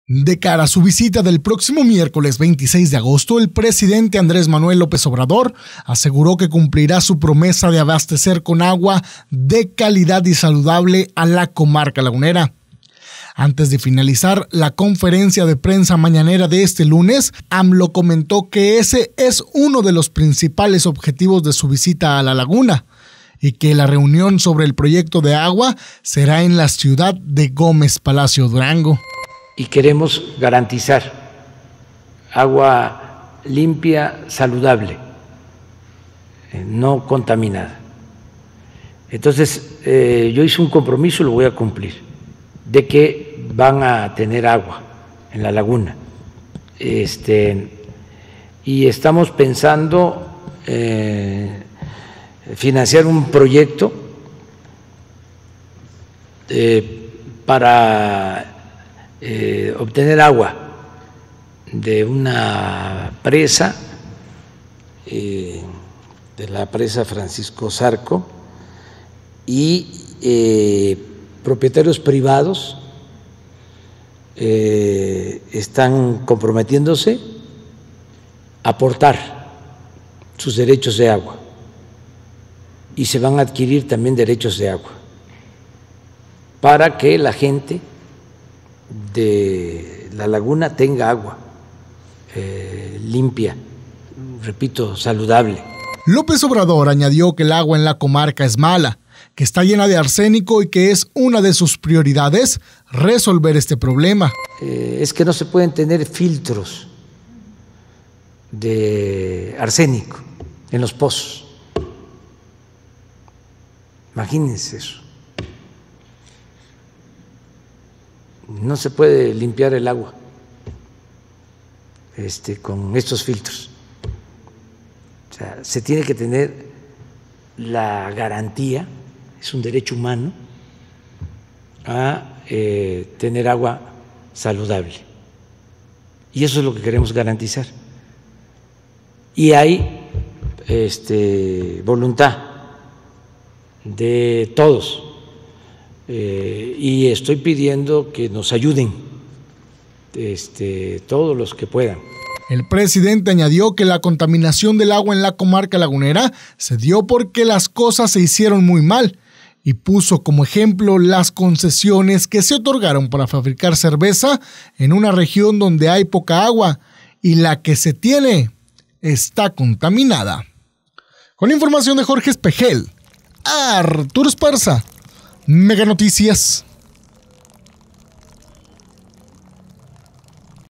De cara a su visita del próximo miércoles 26 de agosto, el presidente Andrés Manuel López Obrador aseguró que cumplirá su promesa de abastecer con agua de calidad y saludable a la comarca lagunera. Antes de finalizar la conferencia de prensa mañanera de este lunes, AMLO comentó que ese es uno de los principales objetivos de su visita a la laguna y que la reunión sobre el proyecto de agua será en la ciudad de Gómez Palacio, Durango. Y queremos garantizar agua limpia, saludable, no contaminada. Entonces, yo hice un compromiso y lo voy a cumplir, de que van a tener agua en la laguna. Y estamos pensando financiar un proyecto para obtener agua de una presa, de la presa Francisco Zarco, y propietarios privados están comprometiéndose a aportar sus derechos de agua y se van a adquirir también derechos de agua para que la gente de la laguna tenga agua limpia, repito, saludable. López Obrador añadió que el agua en la comarca es mala, que está llena de arsénico y que es una de sus prioridades resolver este problema. Es que no se pueden tener filtros de arsénico en los pozos. Imagínense eso. No se puede limpiar el agua con estos filtros. O sea, se tiene que tener la garantía, es un derecho humano, a tener agua saludable. Y eso es lo que queremos garantizar. Y hay voluntad de todos. Y estoy pidiendo que nos ayuden todos los que puedan. El presidente añadió que la contaminación del agua en la comarca lagunera se dio porque las cosas se hicieron muy mal y puso como ejemplo las concesiones que se otorgaron para fabricar cerveza en una región donde hay poca agua y la que se tiene está contaminada. Con información de Jorge Espejel, Arturo Esparza, Mega Noticias.